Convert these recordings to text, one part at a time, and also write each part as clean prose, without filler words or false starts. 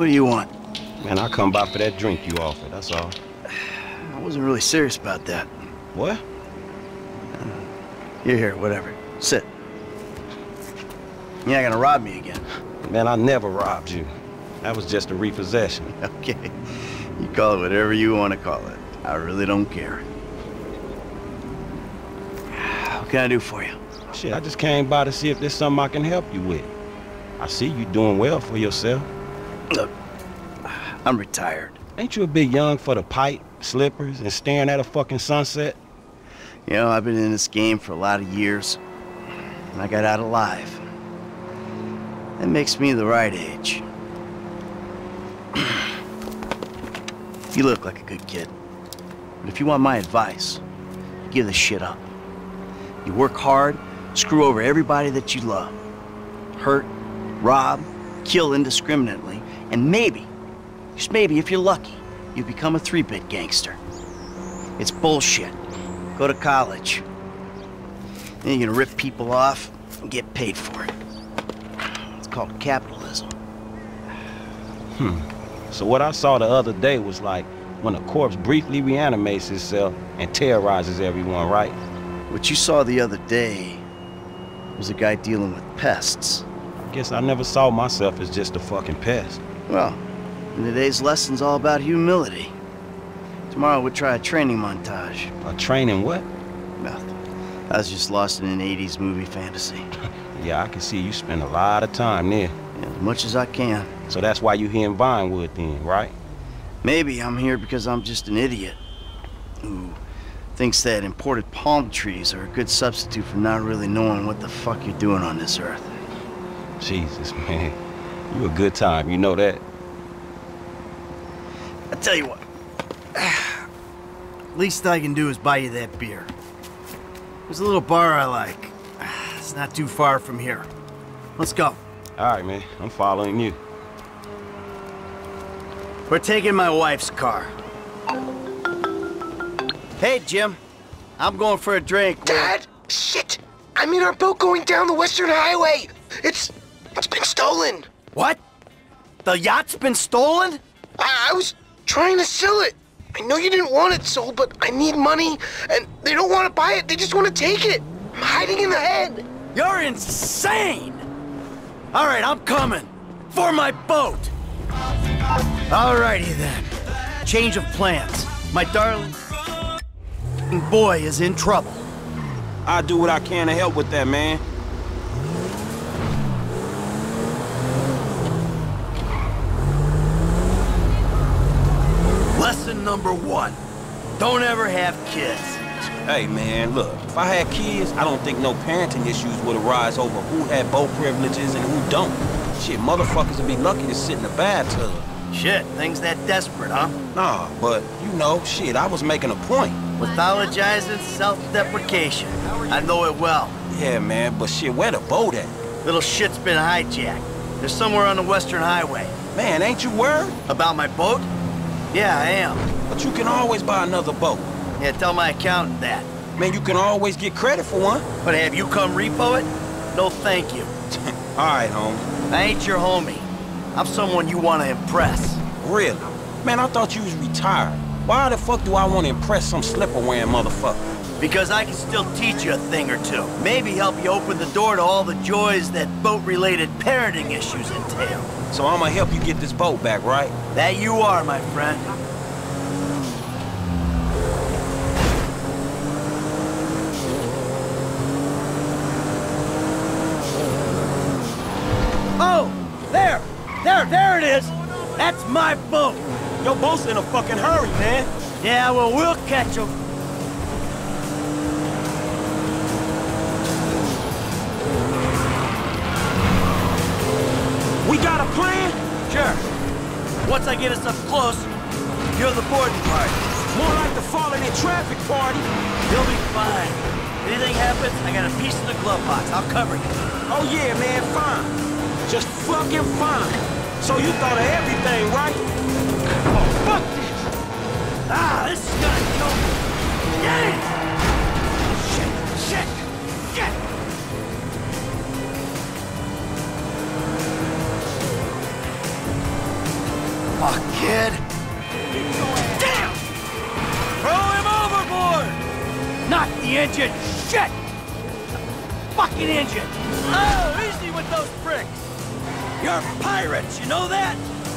What do you want? Man, I come by for that drink you offered, that's all. I wasn't really serious about that. What? Here, whatever. Sit. You're not gonna rob me again. Man, I never robbed you. That was just a repossession. Okay. You call it whatever you want to call it. I really don't care. What can I do for you? Shit, I just came by to see if there's something I can help you with. I see you doing well for yourself. Look, I'm retired. Ain't you a bit young for the pipe, slippers, and staring at a fucking sunset? You know, I've been in this game for a lot of years, and I got out alive. That makes me the right age. You look like a good kid. But if you want my advice, give this shit up. You work hard, screw over everybody that you love. Hurt, rob, kill indiscriminately, and maybe, just maybe if you're lucky, you become a 3-bit gangster. It's bullshit. Go to college. Then you're gonna rip people off and get paid for it. It's called capitalism. So what I saw the other day was like when a corpse briefly reanimates itself and terrorizes everyone, right? What you saw the other day was a guy dealing with pests. I guess I never saw myself as just a fucking pest. Well, and today's lesson's all about humility. Tomorrow we'll try a training montage. A training what? Nothing. I was just lost in an 80s movie fantasy. Yeah, I can see you spend a lot of time there. Yeah, as much as I can. So that's why you here in Vinewood then, right? Maybe I'm here because I'm just an idiot who thinks that imported palm trees are a good substitute for not really knowing what the fuck you're doing on this earth. Jesus, man. You a good time, you know that? I tell you what. Least I can do is buy you that beer. There's a little bar I like. It's not too far from here. Let's go. All right, man. I'm following you. We're taking my wife's car. Hey, Jim. I'm going for a drink. Dad! Shit! I'm in our boat going down the Western Highway! It's been stolen! What? The yacht's been stolen? I was trying to sell it. I know you didn't want it sold, but I need money, and they don't want to buy it. They just want to take it. I'm hiding in the head. You're insane! All right, I'm coming. For my boat. Alrighty then. Change of plans. My darling boy is in trouble. I'll do what I can to help with that, man. Lesson number 1. Don't ever have kids. Hey, man, look. If I had kids, I don't think no parenting issues would arise over who had boat privileges and who don't. Shit, motherfuckers would be lucky to sit in a bathtub. Shit, things that desperate, huh? Nah, but, you know, shit, I was making a point. Pathologizing self-deprecation. I know it well. Yeah, man, but shit, where the boat at? Little shit's been hijacked. They're somewhere on the Western Highway. Man, ain't you worried? About my boat? Yeah, I am. But you can always buy another boat. Yeah, tell my accountant that. Man, you can always get credit for one. But have you come repo it? No thank you. All right, homie. I ain't your homie. I'm someone you want to impress. Really? Man, I thought you was retired. Why the fuck do I want to impress some slipper-wearing motherfucker? Because I can still teach you a thing or two. Maybe help you open the door to all the joys that boat-related parenting issues entail. So I'm gonna help you get this boat back, right? That you are, my friend. Oh! There it is! That's my boat! Your boat's in a fucking hurry, man. Yeah, well, we'll catch him. We got a plan? Sure. Once I get us up close, you're the boarding party. More like the falling in traffic party. You'll be fine. Anything happens, I got a piece in the glove box. I'll cover you. Oh yeah, man, fine. Just fucking fine. So you thought of everything, right? Oh, fuck this! Ah, this is gonna kill me. Yeah! Shit! Fuck, kid. Damn! Throw him overboard! Not the engine! Shit! Fucking engine! Oh, easy with those pricks! You're pirates, you know that?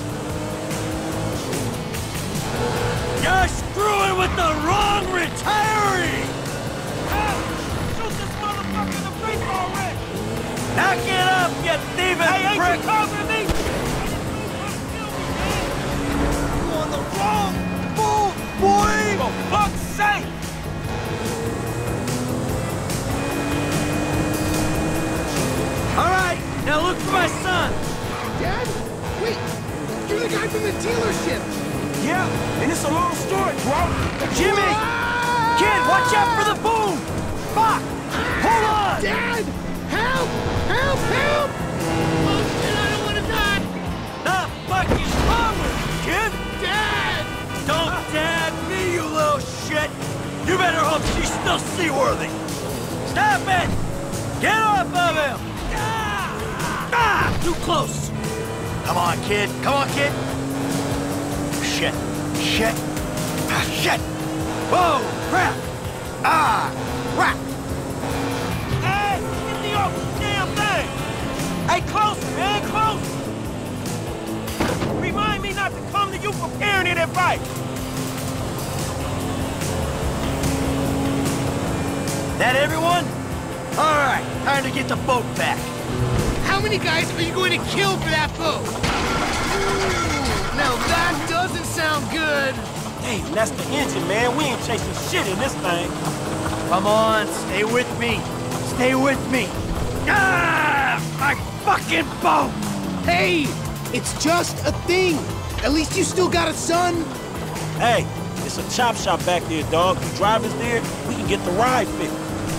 You're screwing with the wrong retiree! Shoot this motherfucker in the face already! Knock it up, you thieving prick! Hey, ain't you covering me? You're on the wrong boat, boy! For fuck's sake! All right, now look for my son! Dad? Wait, you're the guy from the dealership. Yeah, and it's a long story, bro. Jimmy! Ah! Kid, watch out for the boom! Fuck! Hold on! Dad! Help! Help! Help! Oh shit, I don't want to die! The fuck is wrong with you, kid? Dad! Don't dad me, you little shit! You better hope she's still seaworthy! Stop it! Get off of him! Ah! Too close! Come on, kid. Come on, kid. Shit. Shit. Ah, shit. Whoa! Crap! Ah! Crap! Hey! Get the off the damn thing! Hey, close, man! Close! Remind me not to come to you for parenting advice! That everyone? All right, time to get the boat back. How many guys are you going to kill for that boat? Now that doesn't sound good. Damn, that's the engine, man. We ain't chasing shit in this thing. Come on, stay with me. Stay with me. Ah! My fucking boat! Hey, it's just a thing. At least you still got a son. Hey, it's a chop shop back there, dog. The driver's there, we can get the ride fixed.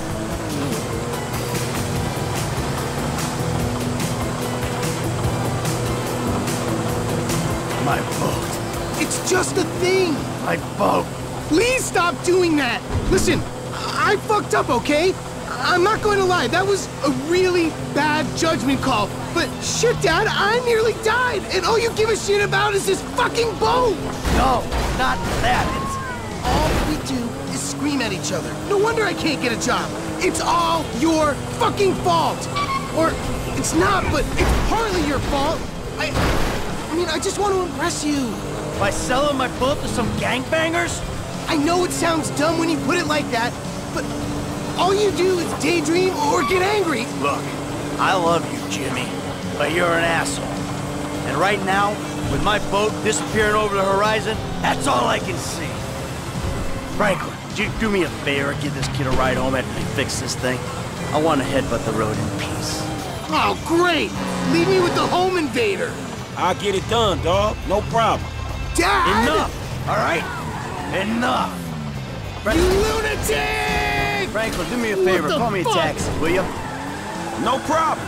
My boat. It's just a thing. My boat. Please stop doing that. Listen, I fucked up, okay? I'm not going to lie. That was a really bad judgment call. But shit, Dad, I nearly died. And all you give a shit about is this fucking boat. No, not that. All we do is scream at each other. No wonder I can't get a job. It's all your fucking fault. Or it's not, but it's partly your fault. I mean, I just want to impress you. By selling my boat to some gangbangers? I know it sounds dumb when you put it like that, but all you do is daydream or get angry. Look, I love you, Jimmy, but you're an asshole. And right now, with my boat disappearing over the horizon, that's all I can see. Franklin, would you do me a favor and give this kid a ride home after they fix this thing? I want to headbutt the road in peace. Oh, great! Leave me with the home invader. I'll get it done, dog. No problem. Dad! Enough, all right? Enough. You lunatic! Franklin, do me a favor. Call me a taxi, will you? No problem.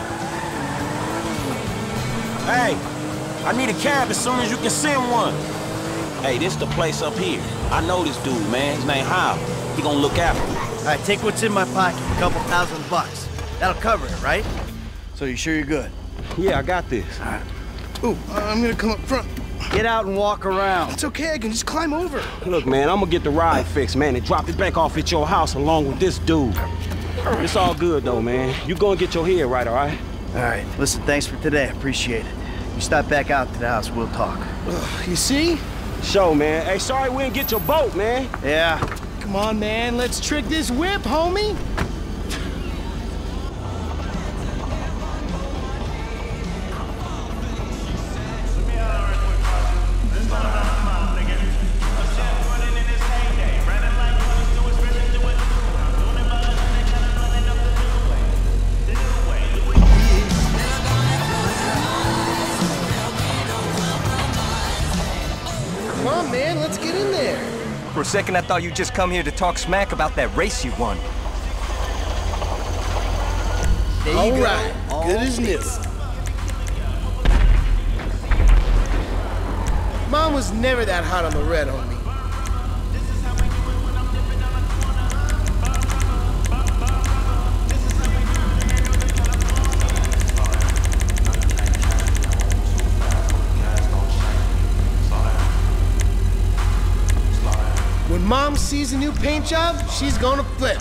Hey, I need a cab as soon as you can send one. Hey, this the place up here. I know this dude, man. His name Howard. He gonna look after me. All right, take what's in my pocket, a couple $1,000. That'll cover it, right? So you sure you're good? Yeah, I got this. All right. Ooh, I'm gonna come up front. Get out and walk around. It's okay, I can just climb over. Look, man, I'm gonna get the ride fixed, man, and drop it back off at your house along with this dude. It's all good, though, man. You gonna get your head right, all right? All right. Listen, thanks for today. I appreciate it. You stop back out to the house, we'll talk. You see? Show, man. Hey, sorry we didn't get your boat, man. Yeah. Come on, man, let's trick this whip, homie. Come on, man, let's get in there. For a second, I thought you'd just come here to talk smack about that race you won. All right, good as new. Mom was never that hot on the red, homie. Mom sees a new paint job, she's gonna flip.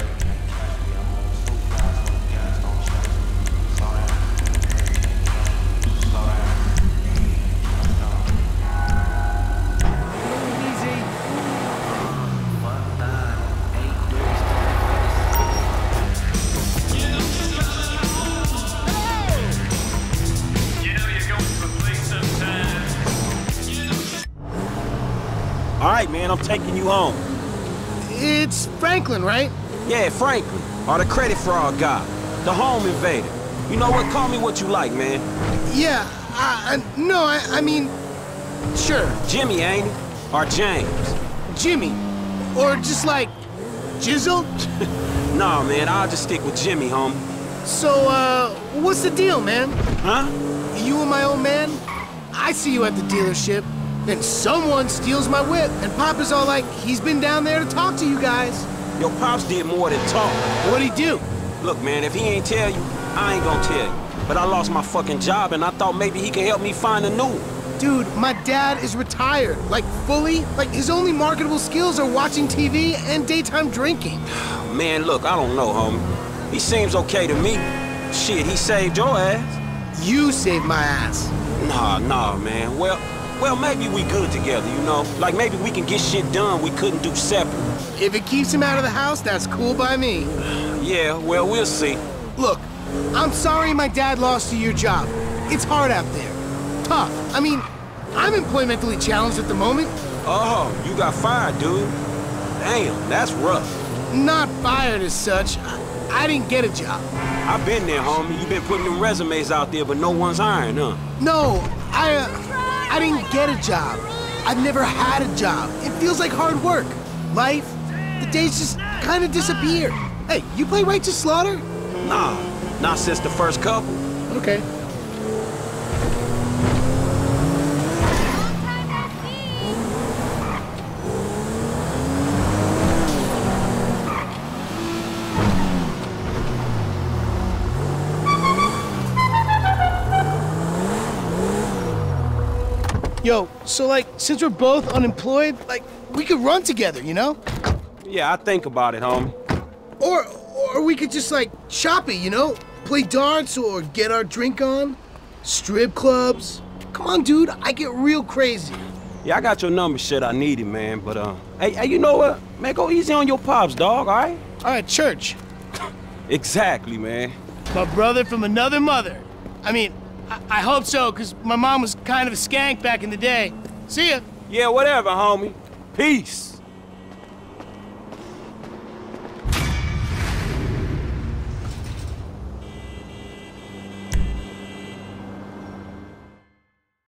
All right, man, I'm taking you home. It's Franklin, right? Yeah, Franklin, or the credit fraud guy, the home invader. You know what? Call me what you like, man. Yeah, no, I mean, sure, Jimmy, ain't it? Or James? Jimmy. Or just like, Jizzle? Nah, man, I'll just stick with Jimmy, homie. So, what's the deal, man? Huh? You and my old man? I see you at the dealership. Then someone steals my whip, and Papa's all like, he's been down there to talk to you guys. Your pops did more than talk. What'd he do? Look, man, if he ain't tell you, I ain't gonna tell you. But I lost my fucking job, and I thought maybe he can help me find a new one. Dude, my dad is retired. Like, fully. Like, his only marketable skills are watching TV and daytime drinking. Man, look, I don't know, homie. He seems okay to me. Shit, he saved your ass. You saved my ass. Nah, man. Well, maybe we good together, you know? Like, maybe we can get shit done we couldn't do separate. If it keeps him out of the house, that's cool by me. Yeah, well, we'll see. Look, I'm sorry my dad lost you your job. It's hard out there. Tough. I mean, I'm employmentally challenged at the moment. Oh, you got fired, dude. Damn, that's rough. Not fired as such. I didn't get a job. I've been there, homie. You've been putting them resumes out there, but no one's hiring, huh? No, I didn't get a job. I've never had a job. It feels like hard work. Life, the days just kind of disappear. Hey, you play Righteous Slaughter? Nah, not since the first couple. Okay. Yo, so like, since we're both unemployed, like, we could run together, you know? Yeah, I think about it, homie. Or we could just like shop it, you know? Play darts or get our drink on. Strip clubs. Come on, dude, I get real crazy. Yeah, I got your number, shit. I need it, man. But hey, you know what? Man, go easy on your pops, dog. All right? All right, church. Exactly, man. My brother from another mother. I mean, I hope so, because my mom was kind of a skank back in the day. See ya. Yeah, whatever, homie. Peace.